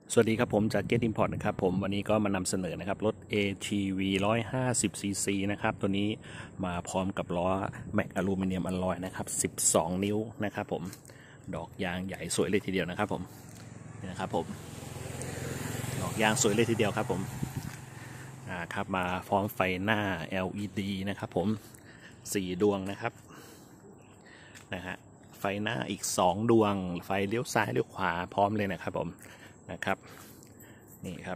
สวัสดีครับผมจาก Get Import นะครับผมวันนี้ก็มานำเสนอนะครับรถ ATV 150cc นะครับตัวนี้มาพร้อมกับล้อแม็กอลูมิเนียมอลลอยนะครับ12 นิ้วนะครับผมดอกยางใหญ่สวยเลยทีเดียวนะครับผมนี่นะครับผมดอกยางสวยเลยทีเดียวครับผมครับมาพร้อมไฟหน้า LED นะครับผม4 ดวงนะครับไฟหน้าอีก2 ดวงไฟเลี้ยวซ้ายเลี้ยวขวาพร้อมเลยนะครับผมนะครับนี่ครับ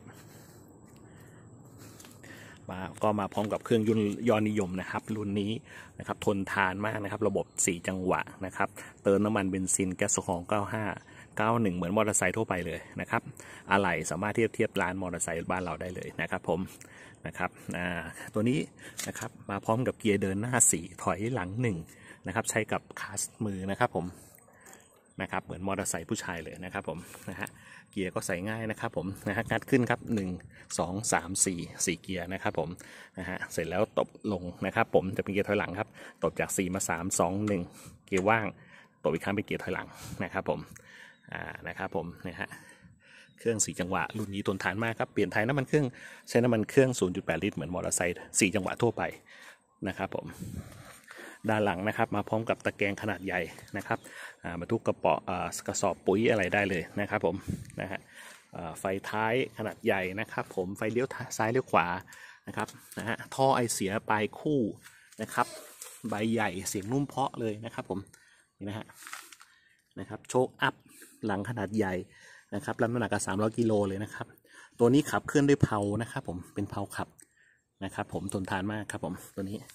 มาพร้อมกับเครื่องยนต์นิยมนะครับรุ่นนี้นะครับทนทานมากนะครับระบบ4 จังหวะนะครับเติมน้ำมันเบนซินแก๊สโซฮอล์95 91เหมือนมอเตอร์ไซค์ทั่วไปเลยนะครับอะไหล่สามารถเทียบร้านมอเตอร์ไซค์บ้านเราได้เลยนะครับผมนะครับตัวนี้นะครับมาพร้อมกับเกียร์เดินหน้า4ถอยหลัง1นะครับใช้กับคลัตช์มือนะครับผมนะครับเหมือนมอเตอร์ไซค์ผู้ชายเลยนะครับผมเกียร์ก็ใส่ง่ายนะครับผมงัดขึ้นครับ1 2 3 4เกียร์นะครับผมเสร็จแล้วตบลงนะครับผมจะเป็นเกียร์ถอยหลังครับตบจาก4มา3 2 1เกียร์ว่างตบอีกครั้งเป็นเกียร์ถอยหลังนะครับผมนะครับผมเครื่อง4 จังหวะรุ่นนี้ทนทานมากครับเปลี่ยนถ่ายน้ำมันเครื่องใช้น้ำมันเครื่อง 0.8 ลิตรเหมือนมอเตอร์ไซค์4 จังหวะทั่วไปนะครับผมด้านหลังนะครับมาพร้อมกับตะแกรงขนาดใหญ่นะครับบรรทุกกระสอบปุ๋ยอะไรได้เลยนะครับผมไฟท้ายขนาดใหญ่นะครับผมไฟเลี้ยวซ้ายเลี้ยวขวานะครับท่อไอเสียปลายคู่นะครับใบใหญ่เสียงนุ่มเพาะเลยนะครับผมนี่นะครับโชคอัพหลังขนาดใหญ่นะครับรับน้ำหนัก300 กิโลเลยนะครับตัวนี้ขับเคลื่อนด้วยเพลานะครับผมเป็นเพลาขับนะครับผมทนทานมากครับผมตัวนี้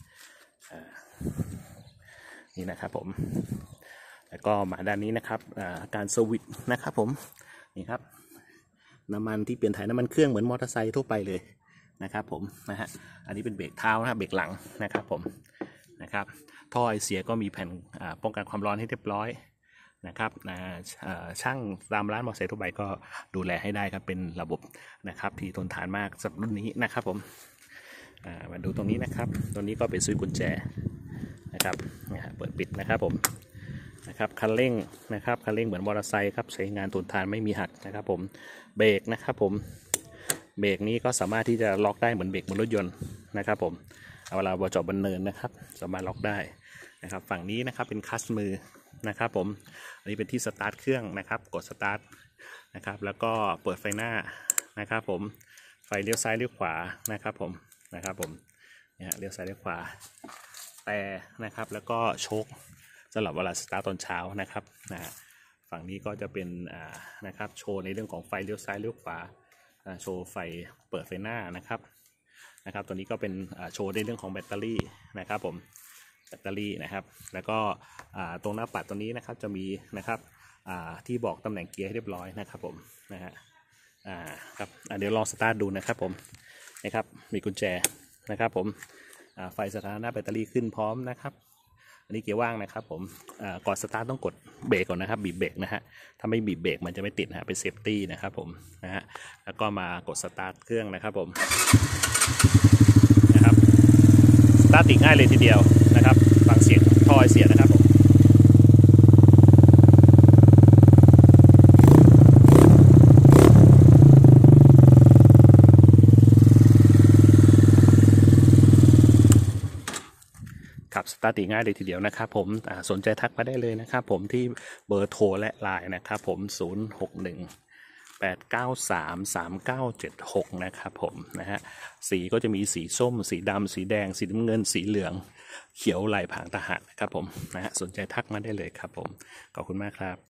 นี่นะครับผมแล้วก็มาด้านนี้นะครับการเซอร์วิสนะครับผมนี่ครับน้ำมันที่เปลี่ยนถ่ายน้ำมันเครื่องเหมือนมอเตอร์ไซค์ทั่วไปเลยนะครับผมอันนี้เป็นเบรกเท้านะเบรกหลังนะครับผมนะครับท่อไอเสียก็มีแผ่นป้องกันความร้อนให้เรียบร้อยนะครับช่างตามร้านมอเตอร์ไซค์ทั่วไปก็ดูแลให้ได้ครับเป็นระบบนะครับที่ทนทานมากสำหรับรุ่นนี้นะครับผมมาดูตรงนี้นะครับตรงนี้ก็เป็นสวิตช์กุญแจนะครับเปิดปิดนะครับผมนะครับคันเร่งนะครับคันเร่งเหมือนมอเตอร์ไซค์ครับใช้งานทนทานไม่มีหักนะครับผมเบรกนะครับผมเบรกนี้ก็สามารถที่จะล็อกได้เหมือนเบรกบนรถยนต์นะครับผมเวลาจอดบนเนินนะครับสามารถล็อกได้นะครับฝั่งนี้นะครับเป็นคลัตช์มือนะครับผมอันนี้เป็นที่สตาร์ทเครื่องนะครับกดสตาร์ทนะครับแล้วก็เปิดไฟหน้านะครับผมไฟเลี้ยวซ้ายเลี้ยวขวานะครับผมเลี้ยวซ้ายเลี้ยวขวาแต่นะครับแล้วก็โชคสำหรับเวลาสตาร์ทตอนเช้านะครับฝั่งนี้ก็จะเป็นนะครับโชว์ในเรื่องของไฟเลี้ยวซ้ายเลี้ยวขวาโชว์ไฟเปิดไฟหน้านะครับตัวนี้ก็เป็นโชว์ในเรื่องของแบตเตอรี่นะครับผมแบตเตอรี่นะครับแล้วก็ตรงหน้าปัดตัวนี้นะครับจะมีนะครับที่บอกตำแหน่งเกียร์ให้เรียบร้อยนะครับผมครับเดี๋ยวลองสตาร์ทดูนะครับผมนะครับมีกุญแจนะครับผมไฟสถานะแบตเตอรี่ขึ้นพร้อมนะครับอันนี้เกียร์ว่างนะครับผมก่อนสตาร์ทต้องกดเบรกก่อนนะครับบีบเบรกนะฮะถ้าไม่บีบเบรกมันจะไม่ติดนะฮะเป็นเซฟตี้นะครับผมแล้วก็มากดสตาร์ทเครื่องนะครับผมนะครับสตาร์ทติดง่ายเลยทีเดียวนะครับฟังเสียงท่อไอเสียนะครับผมขับสตาร์ทง่ายเลยทีเดียวนะครับผมสนใจทักมาได้เลยนะครับผมที่เบอร์โทรและไลน์นะครับผม0618933976นะครับผมสีก็จะมีสีส้มสีดำสีแดงสีน้ำเงินสีเหลืองเขียวลายผางทหารนะครับผมสนใจทักมาได้เลยครับผมขอบคุณมากครับ